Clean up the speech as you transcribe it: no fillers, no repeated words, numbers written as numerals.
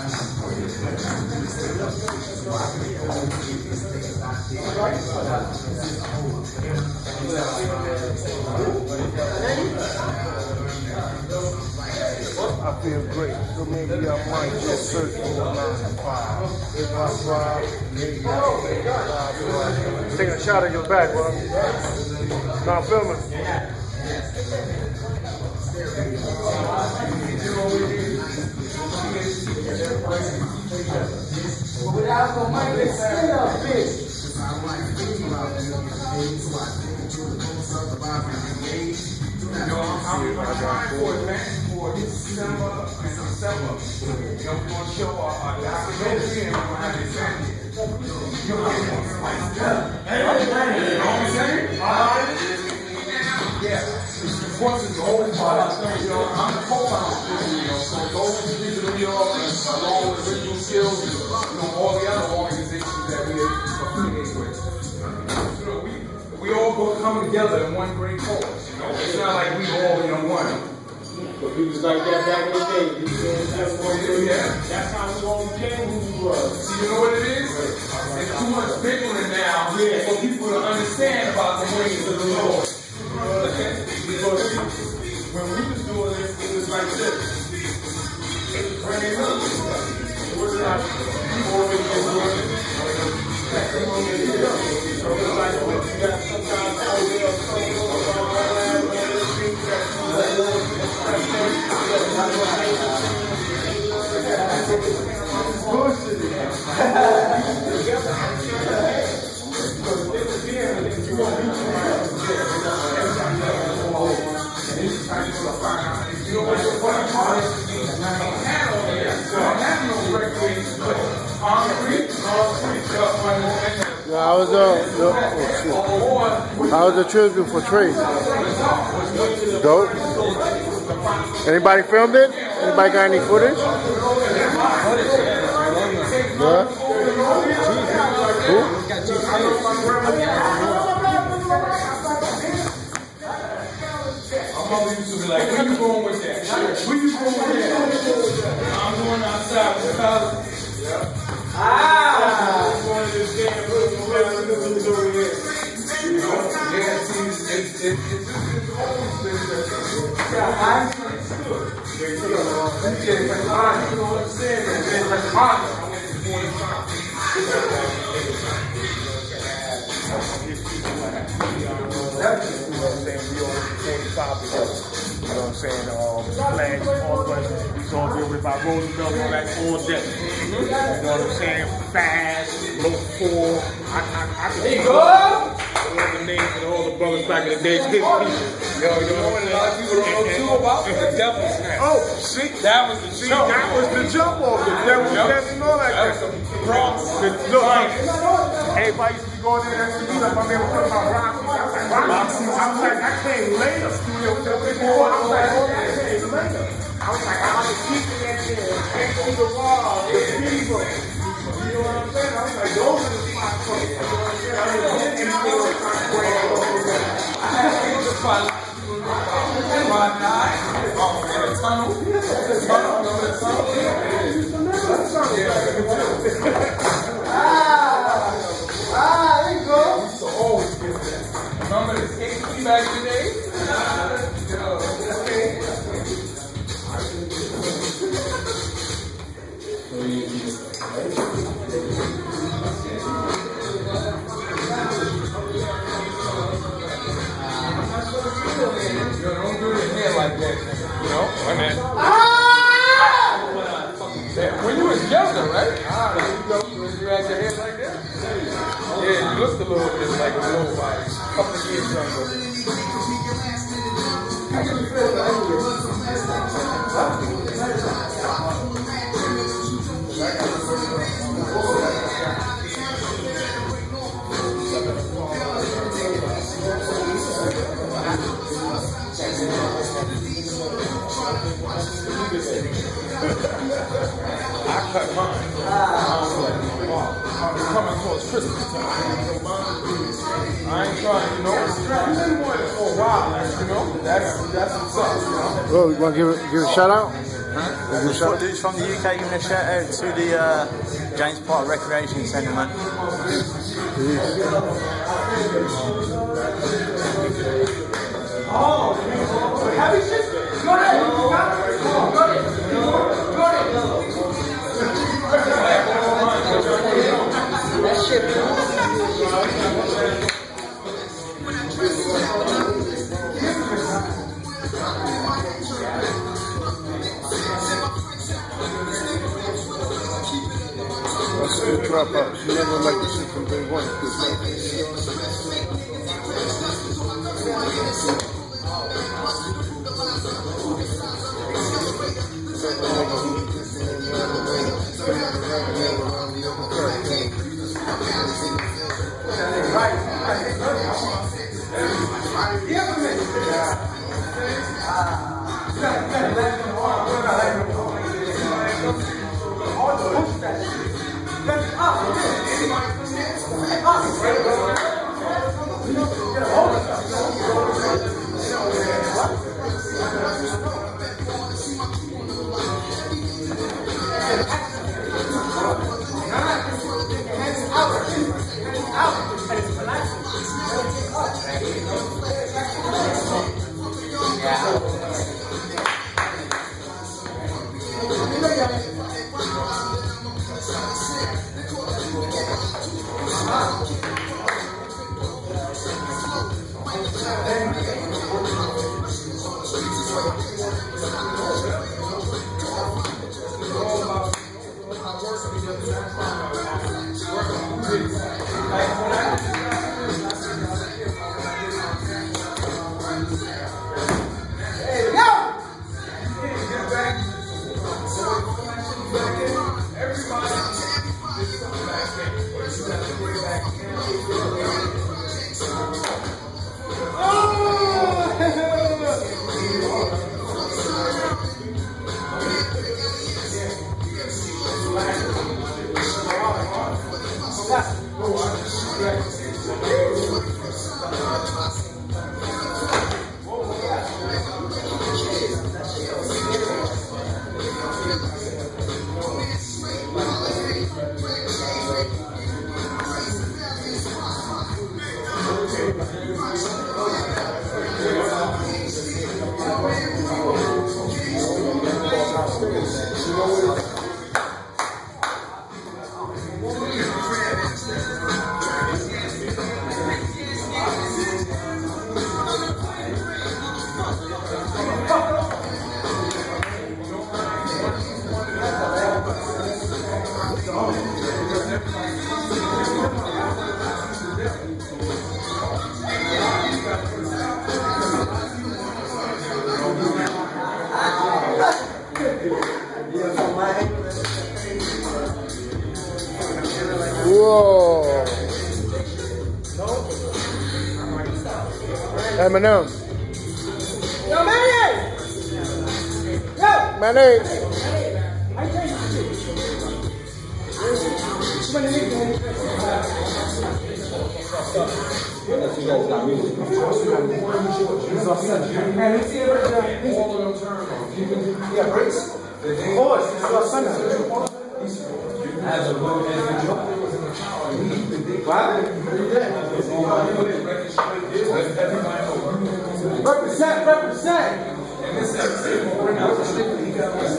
I feel great, so maybe I might just search for a 9 to 5. If I thrive, maybe I can. Taking a shot at your back, bro. Now I'm filming. Without no money, it's still a bitch. I'm trying for it, man, for December and December. We're going to show our documentary and we're going to have this family. You know what I'm saying? Yeah. Of course, it's the whole part. I'm the co-founder of this, so those digital New York, along with Original Skills, all the other organizations that we affiliate with. We all go come together in one great cause. It's not like we all in one. But we was like that back in the day. That's what it is. Yeah. That's how we all became who we were. See, you know what it is? It's too much bickering now for people to understand about the ways of the Lord. Okay? Because when we was doing this, it was like this. It was brand new. It was not people already been working. So it's like when you got sometimes over there or something How was the trip for Trace? Dope. Anybody filmed it? Anybody got any footage? Yeah. Who? My mother used to be like, where you going with that? Where you going with that? I'm going outside with college. I'm going to this damn room around the middle over here. You know? Yeah, see, it's always been that. Yeah, I understood. You don't understand that. There's like honor. I went to 45. You know what I'm saying? Flags, all the way. We saw a deal about rolling up all that all day. You know what I'm saying? Fast, low 4. I can go. All the names and all the brothers back in the day. His people. Yo, you know what a lot of people don't know too about? The devil snap. Oh, see? That was the jump. That was the jump off. The devil snap and all that. Look, everybody used to be going in there and see like my man was talking about Roxy. I was like, I came later. I was like, oh, I came later. I was like, I was keeping that there. Can't see the wall. The people. You know what I'm saying? I was like, those are the spots for me. You know what I'm saying? I didn't get anything like I had the spot. There you go. We used to always get that. Remember the skate back in the day? Don't do your hair like that. You know? I mean, when you was younger, right? When you had your hair like that? Yeah, you looked a little bit like a little couple of years younger. I cut mine. I'm coming towards Christmas time. I ain't trying, you know. I've been wanting it for a while, you know. That's what's up, you know. Well, you want to give a shout out? Footloose from the UK giving a shout out to the James Potter Recreation Centre, man. That shit. That's a good drop out. She never liked the shit from day one. Whoa. Eminem. Yo, mayonnaise! Yo! Mayonnaise. Represent!